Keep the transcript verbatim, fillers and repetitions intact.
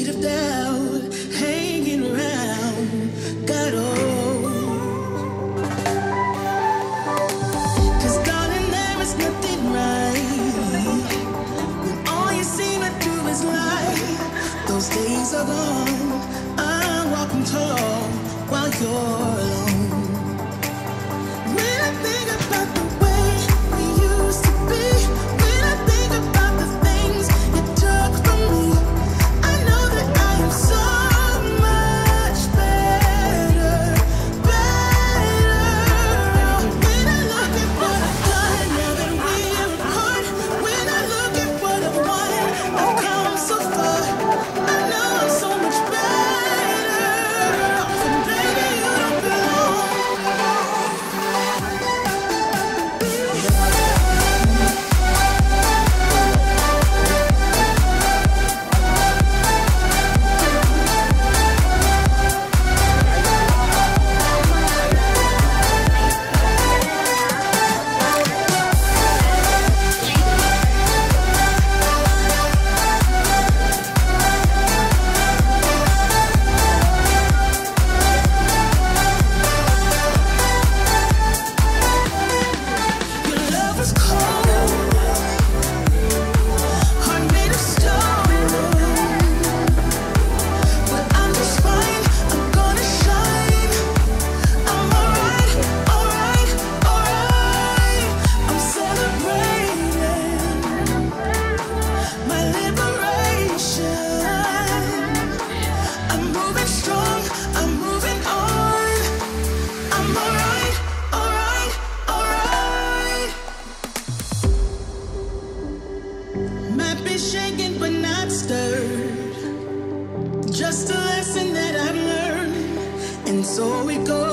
of doubt hanging around. Got old. 'Cause darling, there is nothing right when all you seem to do is lie. Those days are gone. I'm walking tall while you're alone. When I think about the way we used to be, when I think about the things you took from me, I know that I am so much better, better. When I look at what I've done now that we're apart, when I look at what I've won, I've come so far. I know I'm so much better. And baby, you don't belong. Your love was cold, heart made of stone. But I'm just fine, I'm gonna shine. I'm alright, alright, alright. I'm celebrating my liberation. I'm moving strong, I'm moving on. I'm alright, alright, alright. Might be shaken but not stirred. Just a lesson that I've learned, and so it goes.